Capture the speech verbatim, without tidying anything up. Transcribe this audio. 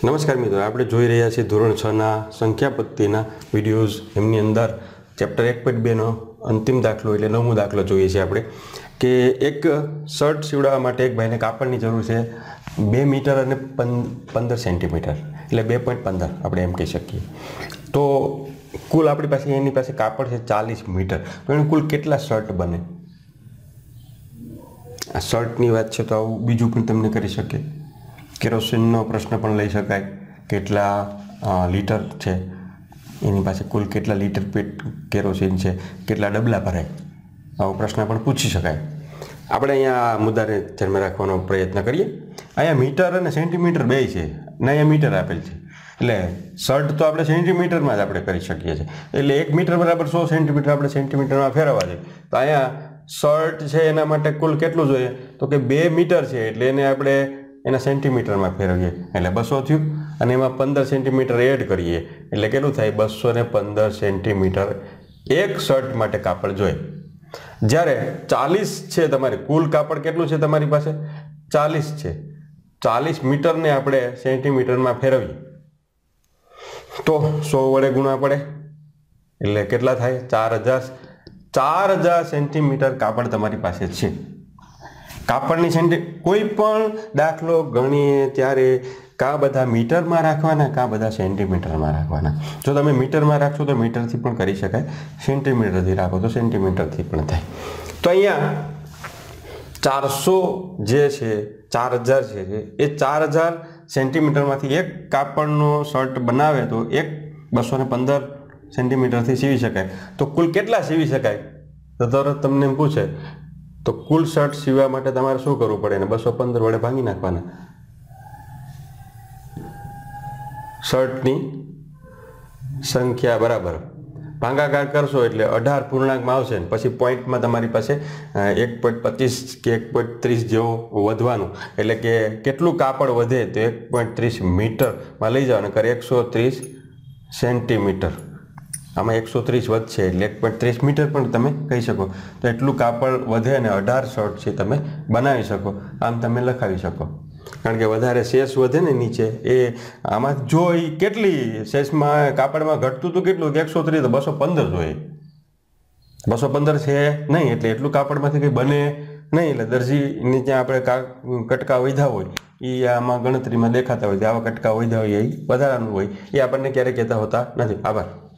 નમસ્કાર મિત્રો, આપણે જોઈ રહ્યા છીએ ધોરણ છ ના સંખ્યા પદ્ધતિના વિડીયોઝ. એમની અંદર ચેપ્ટર એક પોઈન્ટ બે નો અંતિમ દાખલો એટલે નવમો દાખલો જોઈએ છીએ આપણે કે એક શર્ટ સીવડાવવા માટે એક ભાઈને કાપડની જરૂર છે બે મીટર અને પંદર સેન્ટીમીટર એટલે બે પોઈન્ટ પંદર આપણે એમ કહી શકીએ. તો કુલ આપણી પાસે એની પાસે કાપડ છે ચાલીસ મીટર. તો એને કુલ કેટલા શર્ટ બને? આ શર્ટની વાત છે તો આવું બીજું પણ તમને કરી શકે. કેરોસીનનો પ્રશ્ન પણ લઈ શકાય. કેટલા લીટર છે એની પાસે, કુલ કેટલા લીટર પેટ કેરોસીન છે, કેટલા ડબલા ભરાય, આવો પ્રશ્ન પણ પૂછી શકાય. આપણે અહીંયા આ મુદ્દાને ધ્યાનમાં રાખવાનો પ્રયત્ન કરીએ. અહીંયા મીટર અને સેન્ટીમીટર બે છે ને અહીંયા મીટર આપેલ છે એટલે શર્ટ તો આપણે સેન્ટીમીટરમાં જ આપણે કરી શકીએ છીએ. એટલે એક મીટર બરાબર સો સેન્ટીમીટર આપણે સેન્ટીમીટરમાં ફેરવવા છે. તો અહીંયા શર્ટ છે એના માટે કુલ કેટલું જોઈએ તો કે બે મીટર છે એટલે એને આપણે એના સેન્ટીમીટરમાં ફેરવીએ એટલે બસો થયું અને એમાં પંદર સેન્ટીમીટર એડ કરીએ એટલે કેટલું થાય બસો ને પંદર સેન્ટીમીટર એક શર્ટ માટે કાપડ જોઈએ. જ્યારે ચાલીસ છે તમારે કુલ કાપડ કેટલું છે તમારી પાસે ચાલીસ છે. ચાલીસ મીટરને આપણે સેન્ટીમીટરમાં ફેરવીએ તો સો વડે ગુણવા પડે એટલે કેટલા થાય ચાર હજાર ચાર હજાર સેન્ટીમીટર કાપડ તમારી પાસે છે. કાપડની સેન્ટી કોઈ પણ દાખલો ગણીએ ત્યારે કાં બધા મીટરમાં રાખવાના કાં બધા સેન્ટીમીટરમાં રાખવાના. જો તમે મીટરમાં રાખશો તો મીટરથી પણ કરી શકાય, સેન્ટીમીટરથી રાખો તો સેન્ટીમીટરથી પણ થાય. તો અહીંયા ચારસો જે છે ચાર હજાર છે એ ચાર હજાર સેન્ટીમીટરમાંથી એક કાપડનો શર્ટ બનાવે તો એક બસો ને પંદર સેન્ટીમીટરથી સીવી શકાય. તો કુલ કેટલા સીવી શકાય તો તરત તમને એમ પૂછે તો કુલ શર્ટ સીવવા માટે તમારે શું કરવું પડે ને બસો પંદર વડે ભાગી નાખવાના. શર્ટની સંખ્યા બરાબર ભાગાકાર કરશો એટલે અઢાર પૂર્ણાંકમાં આવશે ને પછી પોઈન્ટમાં તમારી પાસે એક પોઈન્ટ પચીસ કે એક પોઈન્ટ ત્રીસ જેવો વધવાનું એટલે કે કેટલું કાપડ વધે તો એક પોઈન્ટ ત્રીસ મીટરમાં લઈ જાઓ અને કરે એકસો ત્રીસ સેન્ટીમીટર. આમાં એકસો ત્રીસ વધશે એટલે એક પોઈન્ટ ત્રીસ મીટર પણ તમે કહી શકો. તો એટલું કાપડ વધે અને અઢાર શર્ટ છે તમે બનાવી શકો. આમ તમે લખાવી શકો કારણ કે વધારે શેષ વધે ને નીચે એ આમાં જો એ કેટલી શેષમાં કાપડમાં ઘટતું હતું કેટલું એકસો ત્રીસ તો બસો પંદર જોઈએ. બસો પંદર છે નહીં એટલે એટલું કાપડમાંથી કંઈ બને નહીં. એટલે દરજીની ત્યાં આપણે કટકા વધ્યા હોય એ આમાં ગણતરીમાં દેખાતા હોય આવા કટકા વધ્યા હોય એ વધારાનું હોય એ આપણને ક્યારેય કહેતા હોતા નથી. આભાર.